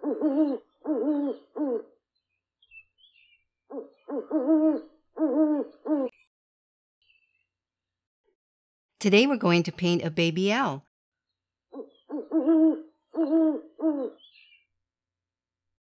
Today we're going to paint a baby owl.